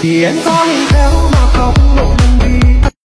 thì em có nhìn theo mà không một mình